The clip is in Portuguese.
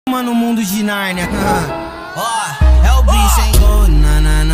no mundo de Nárnia. Ó, é o bicho, hein? Oh, na, na,